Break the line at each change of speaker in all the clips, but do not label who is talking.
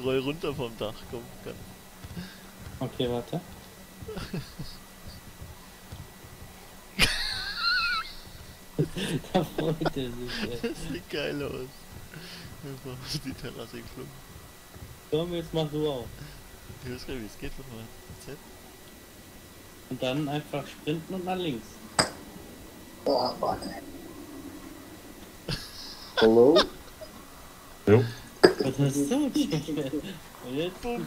roll runter vom Dach, komm. Kann.
Okay, warte. Da freut er sich, ey.
Das sieht geil aus. Einfach auf die Terrasse geflogen.
Komm, jetzt mach du auch.
Ich weiß gar nicht, wie es geht, warte mal. Z.
Und dann einfach sprinten und nach links.
Oh, warte. Hallo?
Jo.
Was hast du? Und jetzt
Bumm.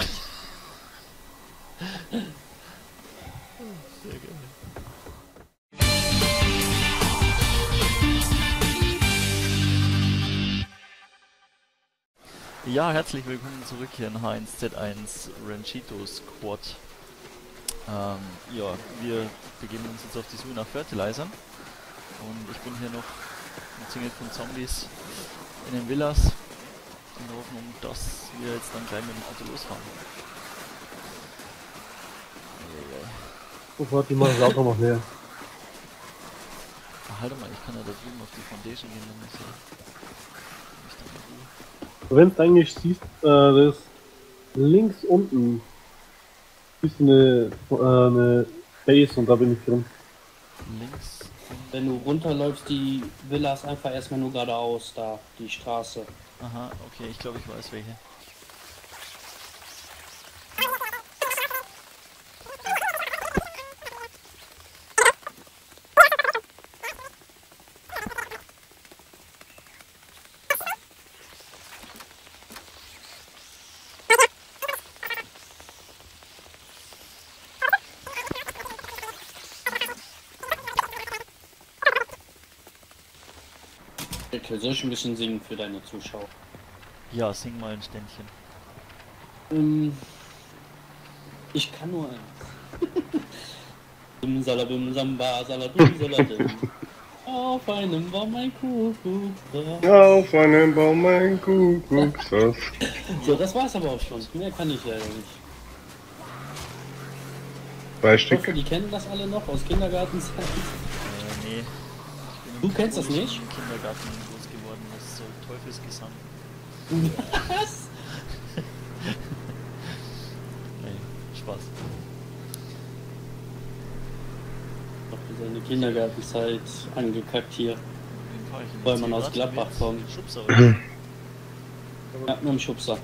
Sehr geil. Ja, herzlich willkommen zurück hier in H1Z1 Ranchito Squad. Ja, wir begeben uns jetzt auf die Suche nach Fertilizern. Und ich bin hier noch umzingelt von Zombies in den Villas. In der Hoffnung, dass wir jetzt dann gleich mit dem Auto losfahren.
Sofort, die machen das Auto noch leer.
Halt mal, ich kann ja da drüben auf die Foundation gehen, dann ist ja... Ich dann in Ruhe.
Wenn du eigentlich siehst, das links unten ist eine Base und da bin ich drin.
Links.
wenn du runterläufst, die Villa ist einfach erstmal nur geradeaus da, die Straße.
Aha, okay, ich glaube, ich weiß welche.
Okay, soll ich ein bisschen singen für deine Zuschauer?
Ja, sing mal ein Ständchen.
Ich kann nur eins. Bim salabim samba salabim saladim. Auf einem Baum ein Kuckuck.
Auf einem Baum ein Kuckuck.
So, das war's aber auch schon. Mehr kann ich leider nicht.
Zwei
Ich hoffe,
Stück.
die kennen das alle noch aus Kindergartenzeit.
Nee.
Du kennst das nicht?
Im Kindergarten groß geworden, das ist so Teufelsgesang.
Was?
Nee, Spaß.
Doch seine Kindergartenzeit angekackt hier.
Wen fahr ich denn
Weil
jetzt
man
hier
aus
grad?
Gladbach
Mit
kommt.
Schubser, oder?
Ja, mit dem Schubser.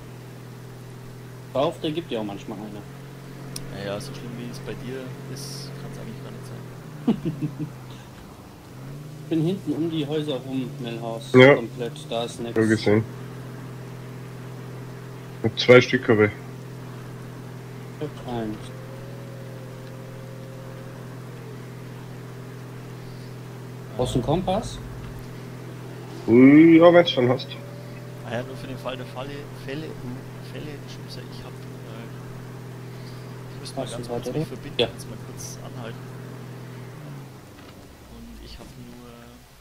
Hör auf, der gibt ja auch manchmal eine.
Naja, so schlimm wie es bei dir ist, kann es eigentlich gar nicht sein.
Ich bin hinten um die Häuser rum, Millhaus.
Ja.
Komplett, da ist nichts.
So gesehen. Und zwei Stück habe ich.
Ich hab eins. Brauchst du einen Kompass?
Ja, wenn du schon hast.
Ah ja, nur für den Fall der Fälle, Schubser, ich hab... ich müsste mal
Hast du
ganz kurz
weiter,
mich
oder?
verbinden,
Ja.
jetzt mal kurz anhalten. Und ich habe nur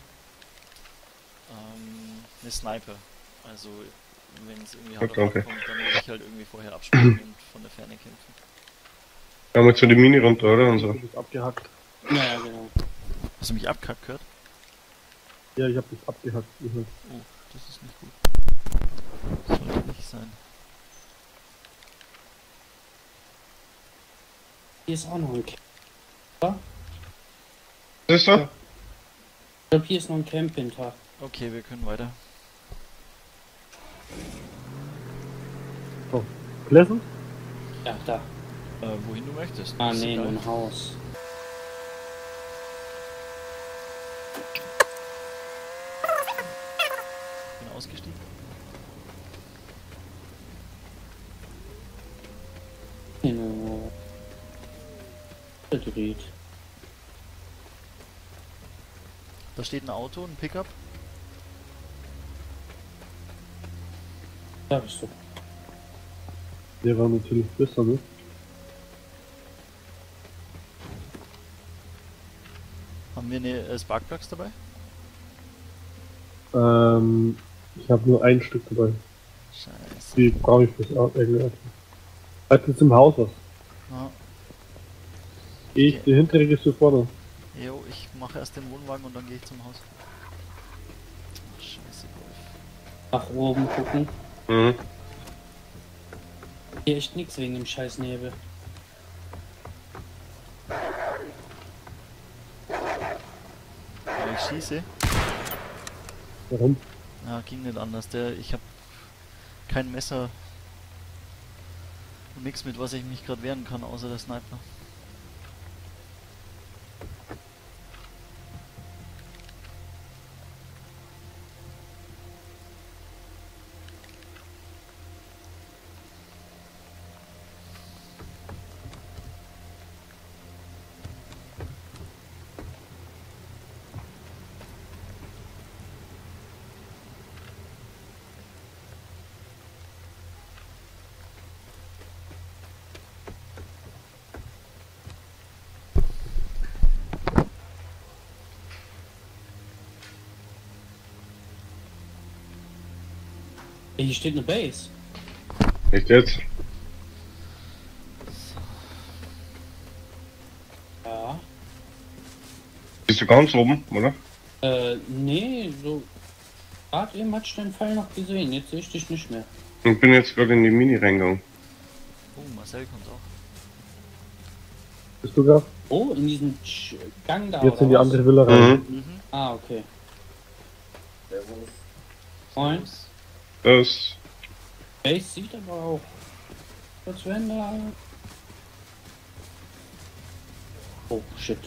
eine Sniper. Also wenn es irgendwie hart auf
danke.
hart kommt, dann würde ich halt irgendwie vorher abspringen und von der Ferne kämpfen.
Da haben wir zu die Mini runter, oder? Und so.
Du bist abgehackt.
Ja, genau.
Hast du mich abkackt gehört?
Ja, ich hab dich abgehackt. gehört.
Oh, das ist nicht gut. Sollte nicht sein.
Hier ist auch noch ein Camp.
Siehst du?
Ich glaube, hier ist noch ein Camp hinter.
Okay, wir können weiter.
So. Pleasant?
Ja, da.
Wohin du möchtest.
Ah,
Ist
nee,
egal.
nur ein Haus.
Bin ausgestiegen.
Genau. Verdreht.
Da steht ein Auto, ein Pickup.
Da bist du.
Der war natürlich besser, ne?
Haben wir eine Sparkplugs dabei?
Ich habe nur ein Stück dabei.
Scheiße.
Die brauche ich fürs Auto. Halt jetzt im Haus was.
Ja.
Geh ich,
Okay.
die hintere gehst du vorne.
Jo, ich mache erst den Wohnwagen und dann gehe ich zum Haus. Ach, scheiße, Golf.
Nach oben gucken.
Mhm.
Hier echt nix wegen dem scheiß Nebel.
Wenn ich schieße,
Warum?
ja, ging nicht anders. Ich habe kein Messer und nichts, mit was ich mich gerade wehren kann, außer der Sniper.
Hier steht eine Base.
Echt jetzt?
Ja.
Bist du ganz oben, oder?
Nee, so. Gerade eben hat ich den Pfeil noch gesehen, jetzt sehe ich dich nicht mehr.
Ich bin jetzt gerade in die Mini reingegangen.
Oh, Marcel kommt auch.
Bist du da?
Oh, in diesem Gang da.
Jetzt in
oder
die
was?
andere Villa rein.
Mhm.
Mhm.
Ah, okay.
Servus.
Moin.
Das.
Base sieht aber auch. Als wenn da. Oh, shit.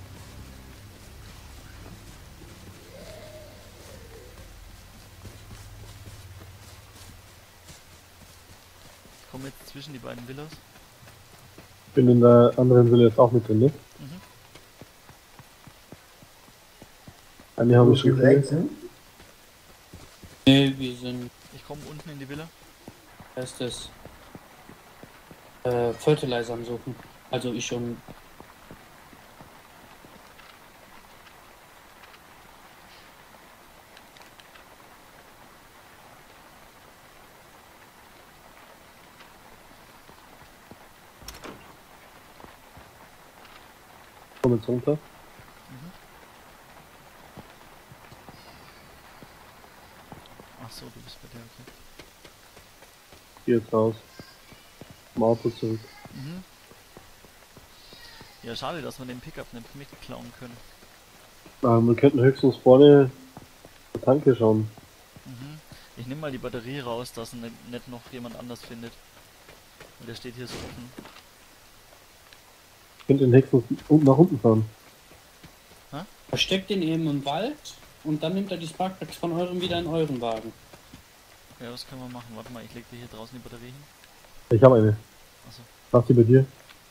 Ich komme jetzt zwischen die beiden Villas.
Bin in der anderen Villa jetzt auch mit drin, ne?
Mhm.
Eine haben wir
Muss
schon
ich rechts
gesehen.
hin?
Nee, wir sind.
Ich komme unten in die Villa.
Heißt das? Fertilizer am Suchen. Also ich und.
Komm jetzt runter.
Ach so, du bist bei der, okay.
Geh jetzt raus. Zum Auto zurück.
Mhm. Ja, schade, dass wir den Pickup nicht mitklauen können.
Wir könnten höchstens vorne zur Tanke schauen.
Mhm. Ich nehme mal die Batterie raus, dass nicht noch jemand anders findet. Und der steht hier so offen.
Ich könnte den höchstens unten nach unten fahren.
Versteckt den eben im Wald und dann nimmt er die Sparkpacks von eurem wieder in euren Wagen.
Ja, das können wir machen. Warte mal, ich leg dir hier draußen die Batterie hin.
Ich habe eine.
Achso.
Lass die bei dir.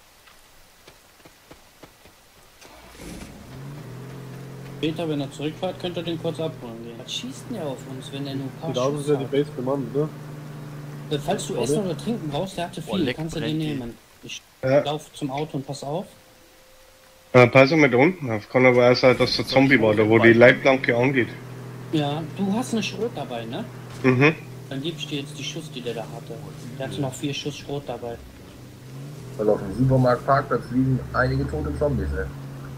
Später, wenn er zurückfährt, könnt ihr den kurz abholen gehen. Was schießt denn der auf uns, wenn der nur ein paar
Sieht aus, als
Schuss
wäre die
hat?
Base bemannt, ne?
Falls du
Oder?
Essen oder Trinken brauchst, der hatte
Boah,
viel,
leck,
kannst du den
brennt die.
nehmen. Ich
Ja.
lauf zum Auto und pass auf.
Pass mal da unten auf. Kann aber auch sein, dass der Zombie war, da wo die Leitplanke angeht.
Ja, du hast eine Schrot dabei, ne?
Mhm.
Dann gebe ich dir jetzt die Schuss, die der da hatte. Der hatte noch 4 Schuss Schrot dabei.
Weil auf dem Supermarktparkplatz liegen einige tote Zombies, ne?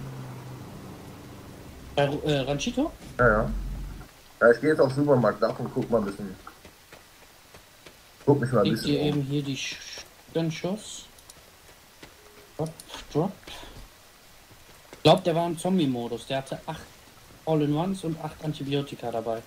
Ranchito?
Ja, ja. Ja, ich gehe jetzt auf den Supermarkt nach und guck mal ein bisschen. Guck mich mal ein
Leg
bisschen
dir
um.
eben hier den Schuss. Drop, drop. Ich glaube, der war im Zombie-Modus. Der hatte 8 All-in-Ones und 8 Antibiotika dabei.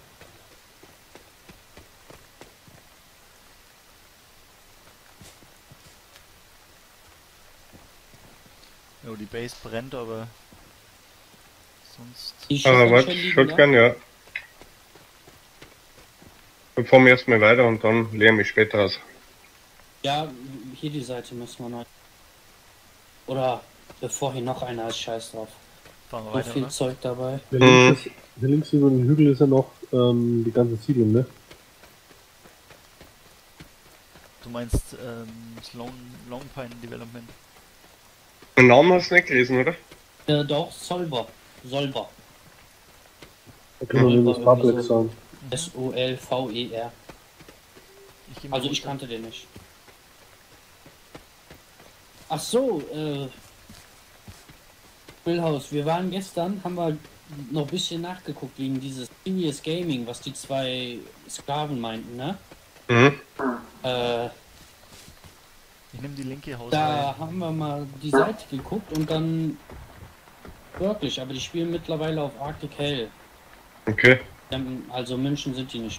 Jo, die Base brennt, aber sonst.
Die
Aber
Shotgun
was?
schon liegen,
Shotgun, ja. Wir fahren erstmal weiter und dann leeren wir später aus.
Ja, hier die Seite müssen wir noch. Oder bevor hier noch einer ist, scheiß drauf.
Fahren wir
So
weiter,
viel
oder?
Zeug dabei.
Hier links über den Hügel ist ja noch die ganze Siedlung, ne?
Du meinst das Long Pine Development.
Den Namen hast du nicht gelesen, oder?
Doch, Solver. Solver.
Da können wir
Ja.
nur das Fahrplatz sagen.
S-O-L-V-E-R.
Ich geh mal
Also ich
runter.
kannte den nicht. Ach so, Millhouse, wir waren gestern, haben wir noch ein bisschen nachgeguckt wegen dieses Serious Gaming, was die 2 Sklaven meinten, ne?
Mhm.
linke Hausreihe.
Da haben wir mal die Seite geguckt und dann wirklich, aber die spielen mittlerweile auf Arctic Hell.
Okay.
Also München sind die nicht.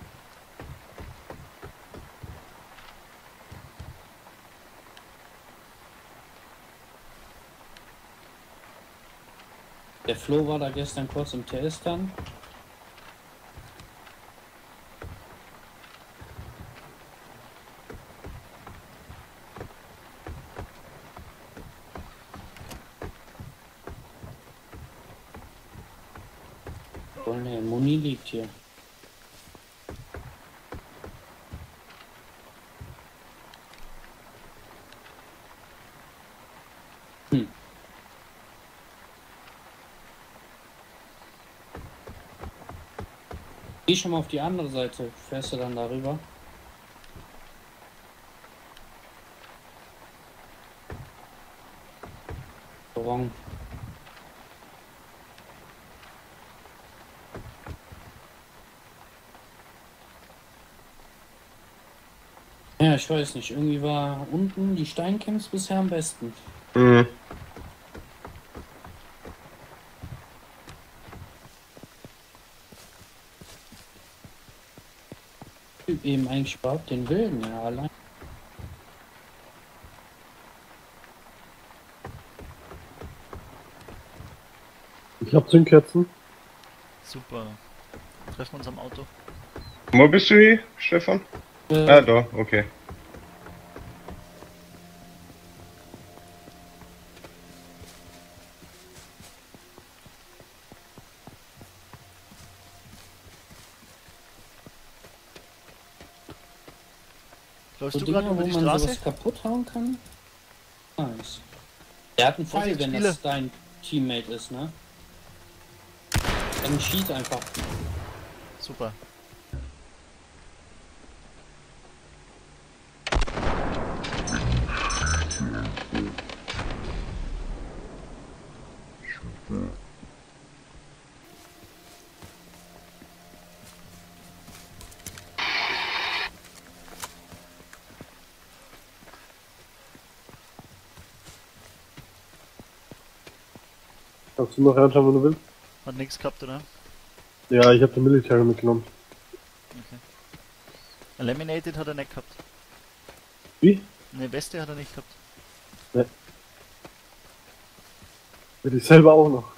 Der Flo war da gestern kurz im Testern. Oh ne, Muni liegt hier. Geh schon mal auf die andere Seite. Fährst du dann darüber? Wrong. Ja, ich weiß nicht. Irgendwie war unten die Steincamps bisher am besten.
Mhm.
Eben eigentlich überhaupt den Wilden, ja, allein.
Ich hab Zündkerzen.
Super. Treffen wir uns am Auto.
Wo bist du hier, Stefan? Ah, da, okay.
Läufst
so
du
Dinger,
gerade über
wo
die
man
Straße?
sowas kaputt hauen kann? Nice. Der hat einen Pfeil,
Vorsicht,
wenn
Spieler.
das dein Teammate ist, ne? Dann schieß einfach.
Super.
Kannst du noch reinschauen, wenn du willst?
Hat nichts gehabt, oder?
Ja, ich habe den Military mitgenommen.
Okay. Eliminated hat er nicht gehabt.
Wie?
Eine Weste hat er nicht gehabt.
Will ich selber auch noch.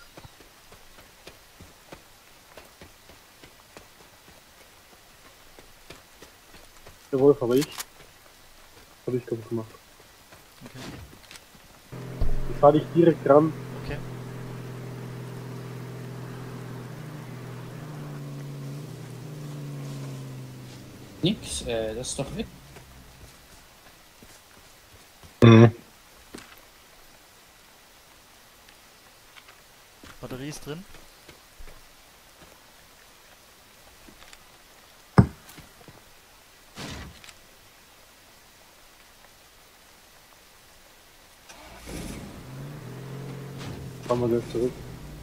Der Wolf, aber ich. Habe ich kaputt gemacht.
Okay.
Ich fahr dich direkt ran.
Okay.
Nix, das ist doch weg.
Mhm.
Batterie ist drin.
Fahren wir gleich zurück.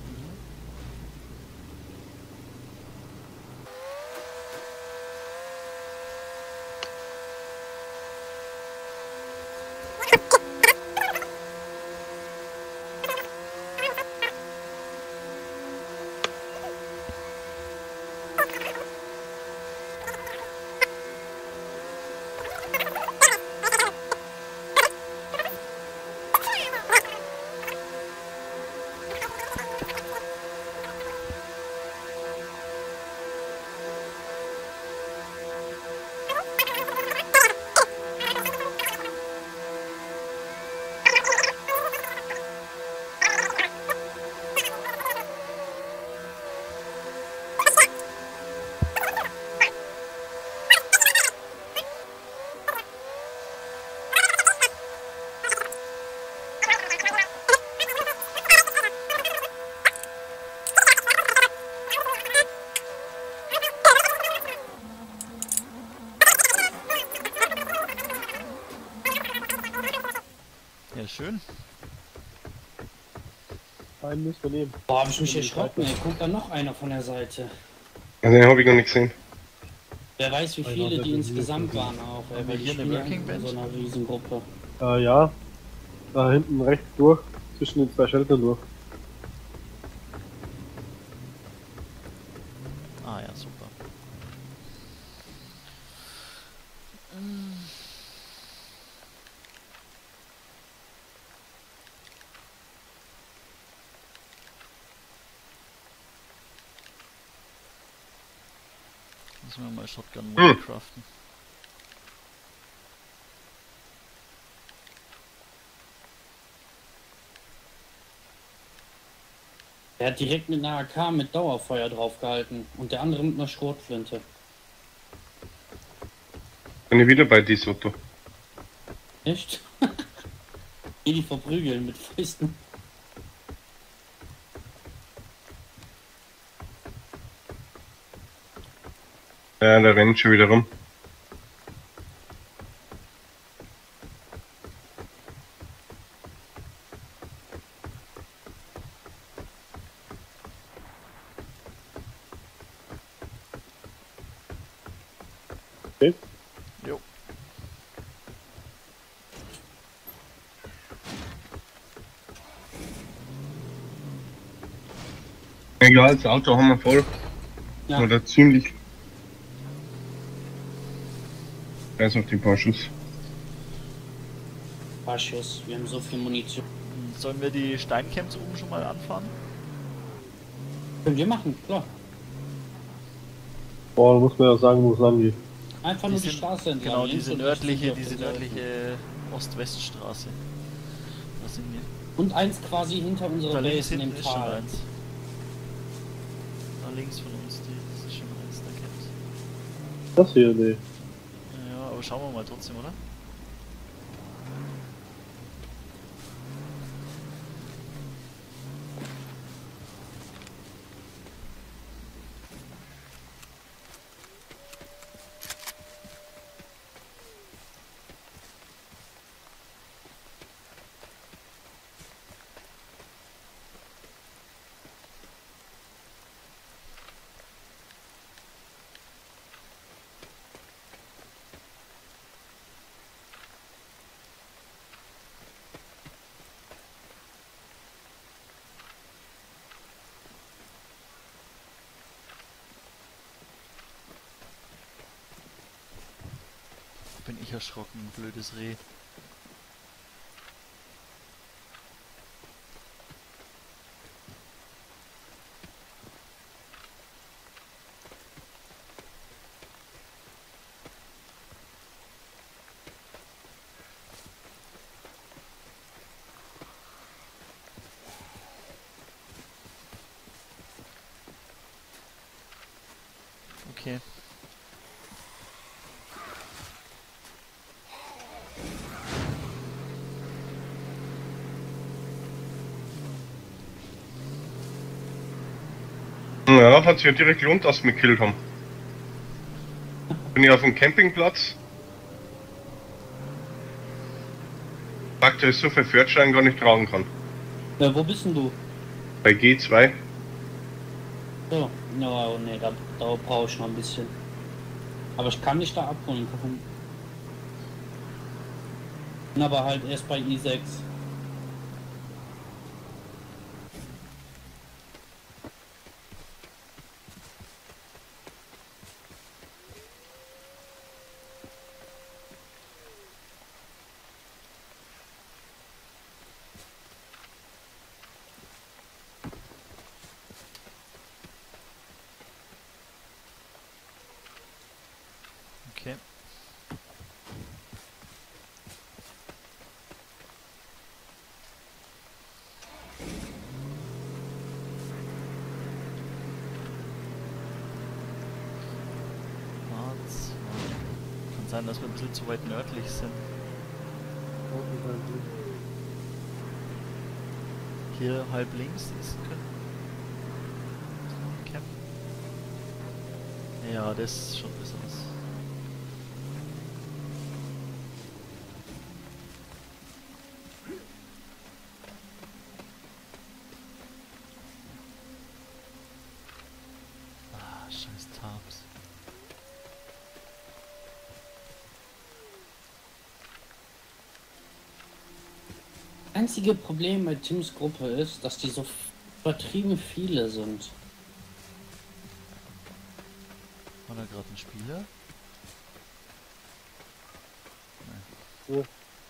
Ja, schön.
Einen müssen wir nehmen.
Boah, hab ich mich erschrocken, ey. Kommt da noch einer von der Seite.
Also, den habe ich noch nicht gesehen.
Wer weiß, wie
Einer
viele
der
die
Visier
insgesamt
von
waren auch,
Haben wir
weil
hier
ich
eine
bin ja
Working
in
Bench?
so einer riesen Gruppe.
Ja, da hinten rechts durch, zwischen den zwei Sheltern durch.
Ah ja, super. Müssen wir mal Shotgun-Mode craften.
Der hat direkt mit einer AK mit Dauerfeuer draufgehalten und der andere mit einer Schrotflinte.
Bin ich wieder bei DeSoto.
Echt? Geh die verprügeln mit Fäusten.
Ja, der rennt schon wieder rum.
Okay.
Jo.
Egal, das Auto haben wir voll.
Ja,
Oder ziemlich. Da ist noch die paar Schuss.
paar Schuss. Wir haben so viel Munition.
Sollen wir die Steincamps oben schon mal anfahren?
Können wir machen, klar.
Boah, da muss man ja sagen, wo es lang geht.
Einfach nur die Straße entlang.
Genau,
links
diese
und rechts sind wir
nördliche,
auf
diese
der Seite.
nördliche Ost-West-Straße. Da sind wir.
Und eins quasi hinter unserer
Da links
Base in
hinten
dem
ist schon
Tal.
eins. Da links von uns, das ist schon eins, da Camps.
Das hier, nee.
Ja, aber schauen wir mal trotzdem, oder? Bin ich erschrocken, blödes Reh. Okay.
Ja, hat sich ja direkt gelohnt, dass wir gekillt haben. Bin ich auf dem Campingplatz. Sagt, dass ich so viel Pferdschein gar nicht tragen kann.
Wo bist denn du?
Bei G2.
So, no, nee, da brauche ich noch ein bisschen. Aber ich kann dich da abholen. Bin aber halt erst bei I6.
Okay. Kann sein, dass wir ein bisschen zu weit nördlich sind. Hier halb links ist ein Camp. Ja, das ist schon besser aus. Ah, scheiß Tabs.
einzige Problem bei Tims Gruppe ist, dass die so übertrieben viele sind.
War da gerade ein Spieler?
Ja.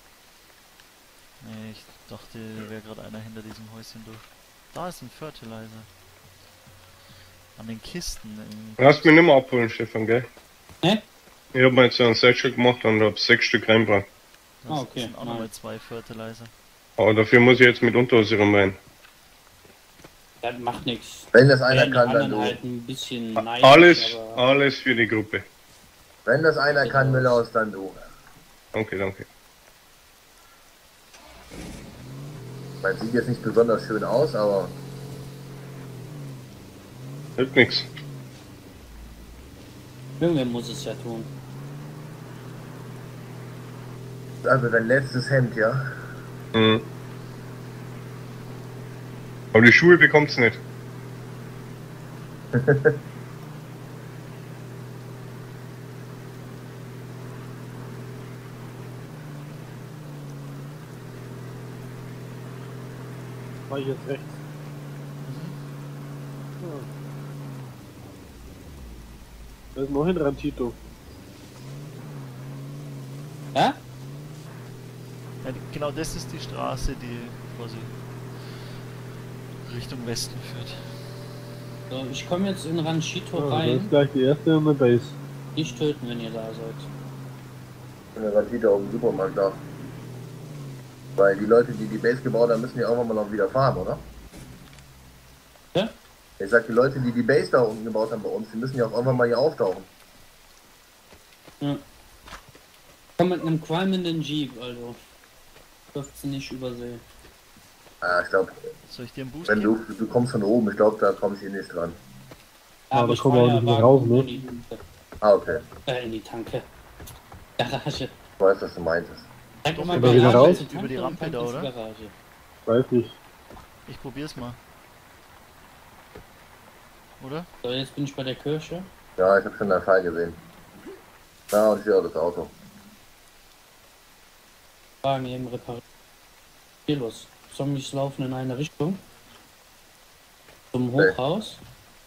Nee, ich dachte, wäre gerade einer hinter diesem Häuschen durch. Da ist ein Fertilizer. An den Kisten.
Du hast mich nicht mehr abholen, Stefan, gell?
Ne?
Ich hab mir jetzt so ein Set gemacht und hab 6 Stück reingebracht.
Da
Ah, okay,
sind auch
nein.
nochmal 2 Fertilizer.
Aber dafür muss ich jetzt mit Unterhose rein.
Das macht nichts.
Wenn das einer
Die
kann, dann
anderen
du.
halt ein bisschen neidisch,
Alles,
aber
alles für die Gruppe.
Wenn das einer kann, Müllhaus, dann du.
Danke, danke.
Man sieht jetzt nicht besonders schön aus, aber
Hilft nix.
irgendwer muss es ja tun.
also dein letztes Hemd, ja.
Mhm. Aber die Schuhe bekommt's nicht.
War ich jetzt rechts. Ja. Da ist noch ein Ranchito.
Ja?
Ja, genau das ist die Straße, die quasi Richtung Westen führt.
So, ich komme jetzt in Ranchito
Ja, da ist
rein.
gleich die erste an der Base.
Nicht töten, wenn ihr da seid.
Und dann sieht er auf dem Supermarkt da. Weil die Leute, die die Base gebaut haben, müssen ja irgendwann mal noch wieder fahren, oder?
Ja?
Ich sag, die Leute, die die Base da unten gebaut haben bei uns, die müssen ja auch irgendwann mal hier auftauchen.
Ja. Komm mit einem qualmenden Jeep, also. Dürft ihr nicht übersehen.
Ah, ich glaube,
Soll ich dir einen Boost
wenn
geben?
du kommst von oben, ich glaube, da kommst du hier nicht dran.
Aber da
ich
kommen wir auch nicht mehr raus, ne?
in die Tanke.
Ah, okay.
In die Tanke. Garage.
Ich weiß, was du meintest.
Sag
Doch,
immer
über die
Garage
raus?
zur Tanke
Über die
und
Rampe
Tanke
da,
zur
oder?
Garage.
Weiß nicht.
Ich probier's mal. Oder?
So, jetzt bin ich bei der Kirche.
Ja, ich habe schon einen Fall gesehen. Ja, und ich sehe auch das Auto.
Wagen eben repariert. Hier los. Zombies laufen in eine Richtung. Zum
Okay.
Hochhaus.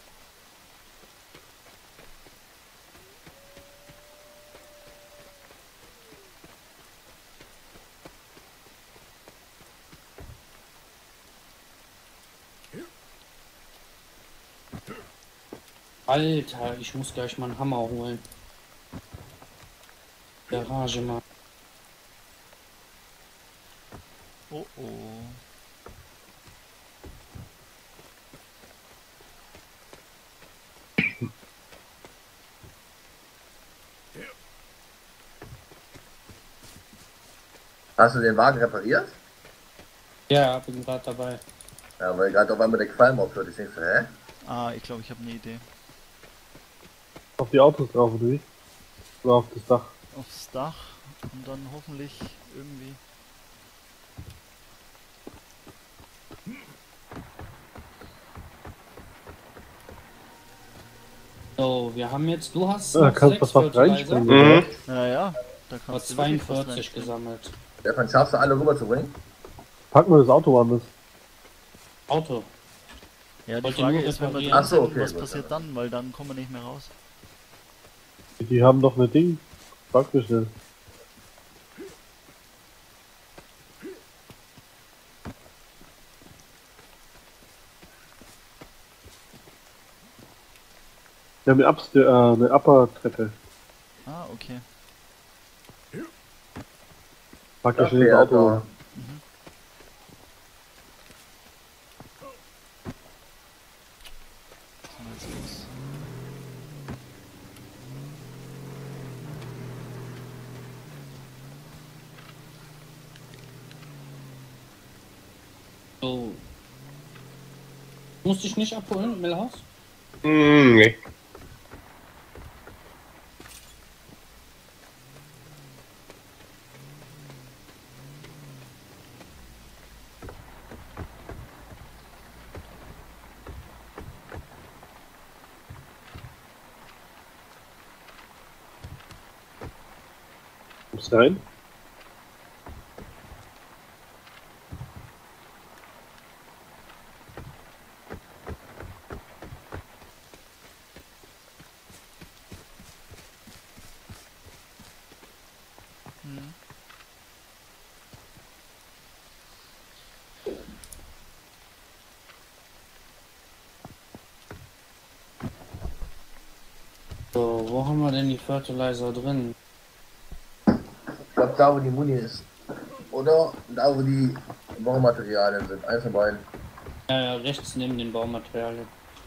Alter, ich muss gleich mal einen Hammer holen. Garage mal.
Oh oh.
Hast du den Wagen repariert?
Ja, bin gerade dabei.
Ja, weil gerade auf einmal der Qualm aufhört. Ich denke so, hä?
Ah, ich glaube, ich habe eine Idee.
Auf die Autos drauf, oder wie? Oder auf das Dach.
Aufs Dach und dann hoffentlich irgendwie.
So, wir haben jetzt, du hast
Ja,
noch
kannst
6
was
Fertilizer.
reinspringen.
Mhm.
Naja, da
Du
kannst
hast
du wirklich was
42
reinspringen.
gesammelt.
Stefan, schaffst du alle rüberzubringen?
Pack mal das Auto an, das.
Auto.
Ja, die
Wollte
Frage
nur
ist, wenn wir
reparieren.
drin
Ach so,
sind,
okay,
was
gut,
passiert dann? Weil dann kommen wir nicht mehr raus.
Die haben doch eine Ding. Backgestellt. Wir haben eine Upper-Treppe.
Ah, okay.
Pack das
Okay,
schnell das Auto
also,
an.
Was haben wir jetzt los?
So. Musst dich nicht abholen, Millhaus?
Nee.
Kommst rein?
Mhm.
So, wo haben wir denn die Fertilizer drin?
Ich glaube, da wo die Muni ist. Oder da wo die Baumaterialien sind. Eins von beiden.
Ja, rechts neben den Baumaterialien.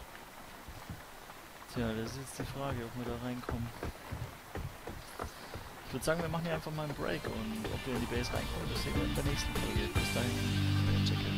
Tja, das ist jetzt die Frage, ob wir da reinkommen. Ich würde sagen, wir machen hier einfach mal einen Break und ob wir in die Base reinkommen, das sehen wir in der nächsten Folge. Bis dahin, check it.